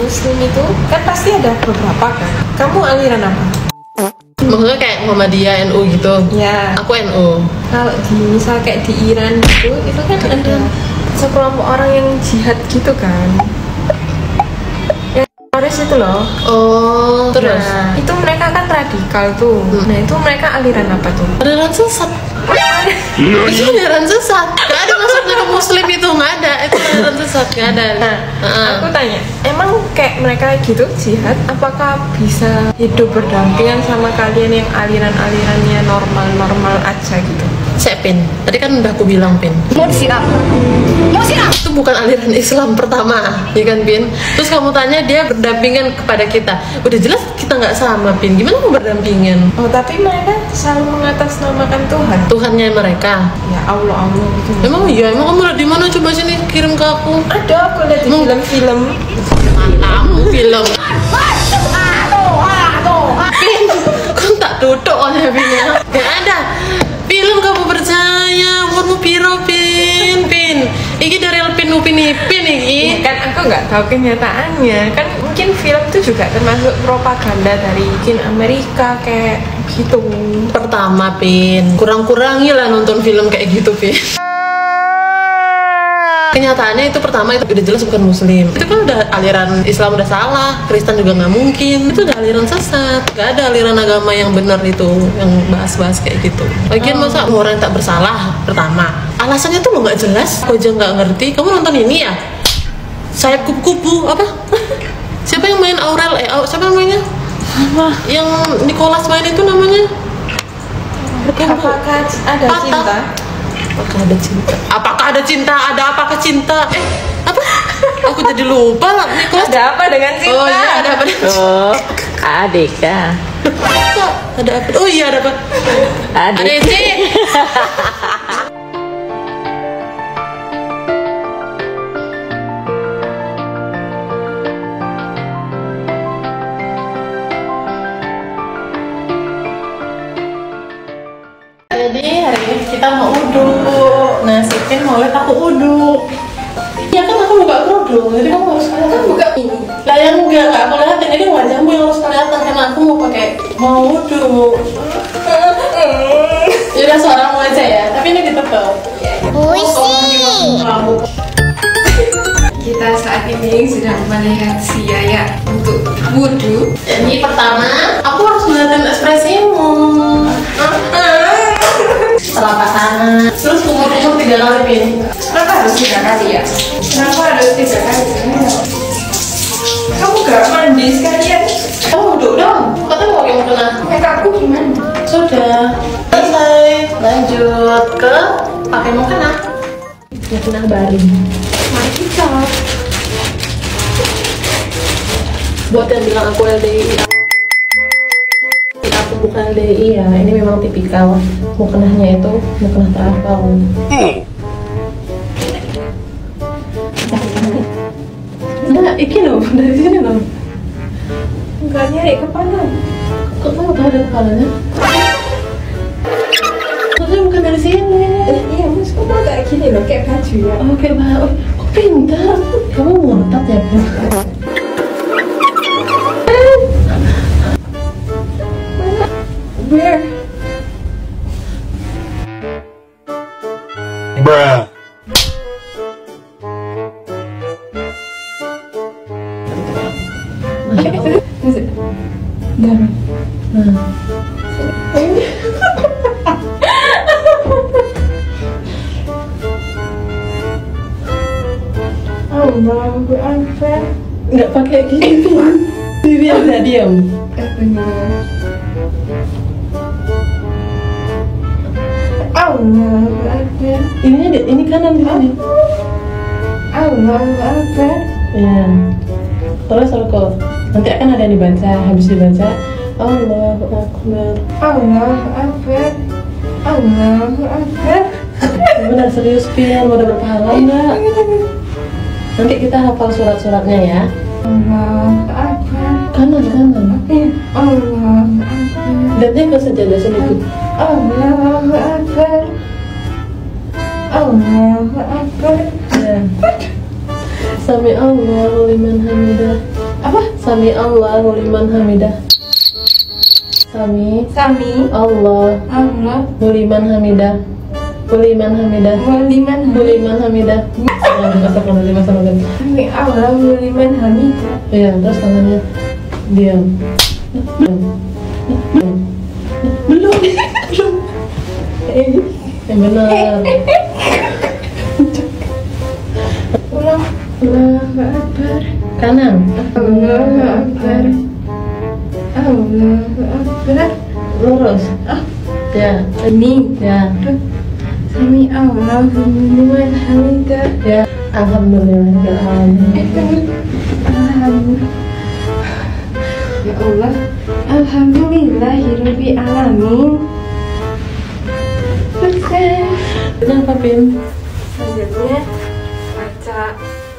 Muslim itu kan pasti ada beberapa kan. Kamu aliran apa? Maksudnya kayak Muhammadiyah, NU gitu? Ya. Aku NU. Kalau misal kayak di Iran itu kan ada sekelompok orang yang jihad gitu kan. Yang teroris itu loh. Oh, terus? Nah, itu mereka kan radikal tuh. Nah, itu mereka aliran apa tuh? Aliran sesat. Itu aliran sesat. Gak ada masuknya ke Muslim itu, nggak ada. Itu aliran sesat, nggak ada. Nah, aku tanya, emang kayak mereka gitu jihad, apakah bisa hidup berdampingan sama kalian yang aliran-alirannya normal-normal aja gitu? Pin, tadi kan udah aku bilang Pin. Mau disiram. Itu bukan aliran Islam pertama, ya kan Pin? Terus kamu tanya dia berdampingan kepada kita. Udah jelas kita nggak sama Pin. Gimana mau berdampingan? Oh, tapi mereka selalu mengatasnamakan Tuhan. Tuhannya mereka. Ya Allah gitu. Emang iya, emang kamu lihat di mana? Coba sini kirim ke aku. Ada, aku lihat di film-film. Matamu film. Pin, kau tak duduk oleh Pin ya? Gak ada. Film kamu percaya, umurmu piro Pin? Iki dari Pin Upin Ipin iki. Kan aku nggak tahu kenyataannya. Kan mungkin film itu juga termasuk propaganda dari mungkin Amerika kayak gitu. Pertama Pin, kurang-kurangi lah nonton film kayak gitu Pin. Kenyataannya itu pertama itu udah jelas bukan Muslim. Itu kan udah aliran Islam udah salah, Kristen juga nggak mungkin. Itu udah aliran sesat. Gak ada aliran agama yang benar itu, yang bahas-bahas kayak gitu. Lagian masa orang yang tak bersalah pertama. Alasannya tuh lo nggak jelas. Aku aja nggak ngerti. Kamu nonton ini ya? Sayap kupu-kupu apa? Siapa yang main Aurel? Siapa yang mainnya? Apa? Yang Nicholas main itu namanya? Apakah ada Patah. cinta? Apakah ada cinta? Apakah ada cinta? Ada apa ke cinta? Apa? Aku jadi lupa lah. Nicholas. Ada apa dengan cinta? Oh iya, ada apa? Oh, Adika. Ada apa? Oh iya, ada apa? Ada sih. Jadi hari ini kita mau uduk. Nah, si Pin mau lihat aku uduk. Ya kan aku buka kerudung, jadi kamu harus kelihatan buka ini. Lah yang enggak aku lihatin, ini wajahmu yang harus kelihatan karena aku mau uduk. Ya udah suaramu aja ya, tapi ini ditebal. Kita saat ini sedang melihat si Yaya untuk wudhu. Jadi pertama, aku harus melihatin ekspresimu. Telapak tangan, terus kumur-kumur 3 kali Pin. Kenapa harus 3 kali ya? Kenapa harus 3 kali? Kamu gak mandi sekalian? Kamu duduk dong, katanya mau kamu kena. Aku gimana? Sudah selesai, lanjut ke pakai mukena. Mukena baring. Mari kita. Buat yang bilang aku LDI, aku bukan LDI ya, ini memang tipikal mukenahnya itu mukena terapal. Nah, iki loh, dari sini loh. Enggak nyari kepala. Kok kamu tahu ada kepalanya? Maksudnya bukan dari sini. Iya, mas kamu kayak gini loh, kayak baju ya. Oh, kayak baju. Kok pintar? Kamu murtad ya, Pin? Where? Bruh. Is it? Nah. Allahu Akbar. Nggak pakai gini, Pin. Biar diam. Benar. Allahu Akbar. Ini kanan di sini. Allahu Akbar. Ya. Terus rukuk. Nanti akan ada yang dibaca. Habis dibaca, Allahu Akbar. Allahu Akbar. Allahu Akbar. Benar serius Pin, mau dapat pahala enggak? Nanti kita hafal surat-suratnya ya. Allahu Akbar. Kanan. Allahu Akbar. Lihatnya ke sejadah sedikit. Allahu Akbar. Allahu Akbar. Ya. Sami Allahu liman hamidah. Apa? Sami Allahu liman hamidah. Sami Sami Allah Allah liman hamidah. Liman hamidah. Waliman Liman hamidah. Astagfirullahaladzim. Sami Allah waliman hamidah. Iya, terus tangannya diam. Belum. Yang benar. Ulang. Allahu Akbar. Kanan. Allahu Akbar. Allahu Akbar. Lurus. Ya. Ini Ya. Sami Allah liman hamidah. Ya. Alhamdulillah. Alhamdulillah. Ya Allah. Alhamdulillahirabbil alamin. Sukses. Kenapa, Pin? Selanjutnya baca